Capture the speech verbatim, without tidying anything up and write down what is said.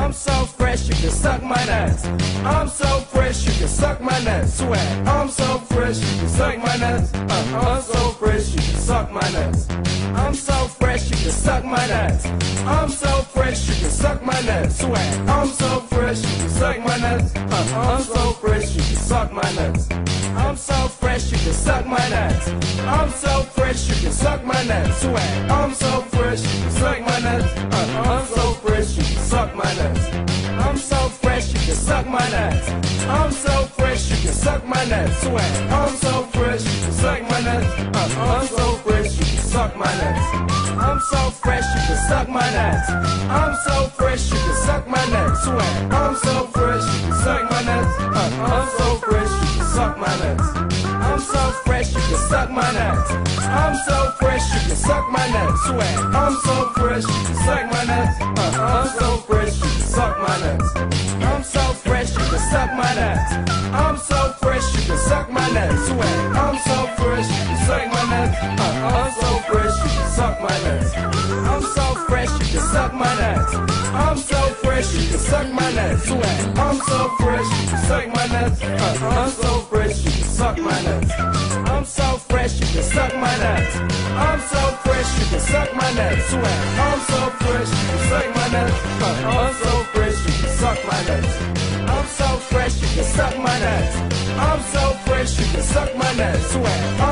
I'm so fresh, you can suck my nuts. I'm so fresh, you can suck my nuts. Swag. I'm so fresh, you can suck my nuts. Uh, I'm so fresh, you can suck my nuts. I'm so fresh, you can suck my nuts. I'm so fresh, you can suck my nuts. Swag. I'm so fresh, you can suck my nuts. Uh, I'm so fresh, you can suck my nuts. I'm so fresh, you can suck my nuts. I'm so fresh, you can suck my nuts. Swag. I'm so fresh, you can suck my nuts. Uh, I'm so fresh, you can suck my nuts. I'm so fresh, you can suck my nuts. I'm so fresh, you can suck my nuts. Swag. I'm so fresh, you can suck my nuts. Uh, I'm so fresh, you can suck my nuts. I'm so fresh, you can suck my nuts. I'm so fresh, you can suck my nuts. Swag. I'm so fresh, you can suck my nuts. Uh, I'm so fresh, you can suck my nuts. I'm so fresh, you can suck my nuts. I'm so fresh, you can suck my nuts. Swag. I'm so fresh, you can suck my nuts. Uh, I'm so fresh, you can suck my nuts. I'm so fresh, you can suck my nuts. I'm so fresh, you can suck my nuts. Swag. I'm so fresh, you can suck my nuts. Uh, I'm so fresh, you can suck my nuts. I'm so fresh, you can suck my nuts. I'm so fresh, you can suck my nuts. Swag. I'm so fresh, you can suck my nuts. Uh, I'm so fresh, you can suck my nuts. I'm so fresh, you can suck my nuts. I'm so fresh, you can suck my nuts. Swag. I'm so fresh, you can suck my nuts. Uh, I'm so fresh, you can suck my nuts. I'm so fresh, you can suck my nuts. I'm so fresh, you can suck my nuts. Swag.